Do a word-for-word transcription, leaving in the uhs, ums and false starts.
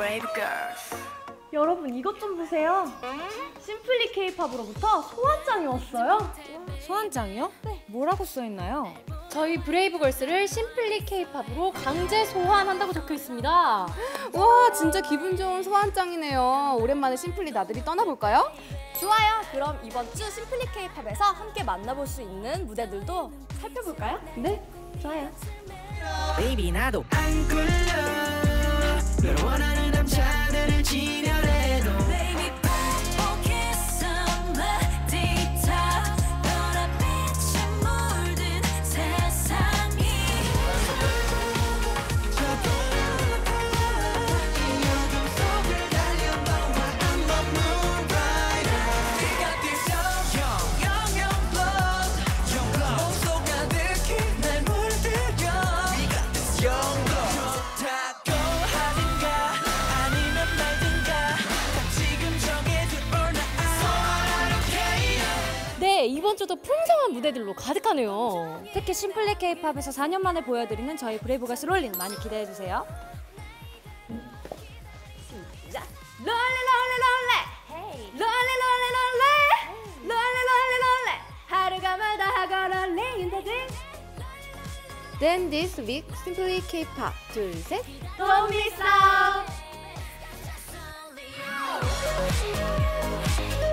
Brave Girls. 여러분 이것 좀 보세요. 심플리 K-팝으로부터 소환장이 왔어요. 소환장이요? 네. 뭐라고 써있나요? 저희 브레이브걸스를 심플리 K-팝으로 강제 소환한다고 적혀 있습니다. 와, 진짜 기분 좋은 소환장이네요. 오랜만에 심플리 나들이 떠나볼까요? 좋아요. 그럼 이번 주 심플리 K-팝에서 함께 만나볼 수 있는 무대들도 살펴볼까요? 네, 좋아요. Baby 나도 안 굴러 널 원하는 남자들을 진열해도 Baby 포켓 summer daytime 너라 빛에 물든 세상이 이 어둠 속을 달려봐와 I'm a moonrider 네가 뛰어 young young blood young blood 몸속 가득히 날 물들여 We got this young blood 좋다고 하든가 아니면 말든가 다 지금 정해둔 all night So I don't care 네, 이번 주도 풍성한 무대들로 가득하네요. 특히 심플리 K-팝에서 사 년 만에 보여드리는 저희 브레이브걸스 롤린 많이 기대해주세요. 시작! 롤레 롤레 롤레! 롤레 롤레 롤레! 롤레 롤레 롤레! 하루가 마다 하고 롤링 다들 Then this week, 심플리 K-팝 둘, 셋. Don't miss out!